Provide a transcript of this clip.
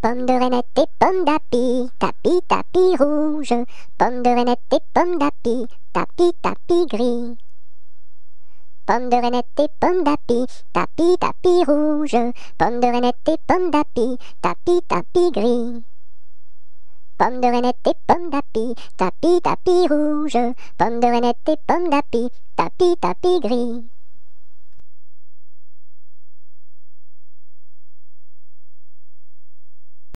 Pomme de reinette et pomme d'api, tapis, tapis rouge. Pomme de reinette et pomme d'api, tapis, tapis gris. Pomme de reinette et pomme d'api, tapis, tapis rouge. Pomme de reinette et pomme d'api, tapis, tapis gris. Pomme de reinette et pomme d'api, tapis, tapis rouge. Pomme de reinette et pomme d'api, tapis, tapis gris.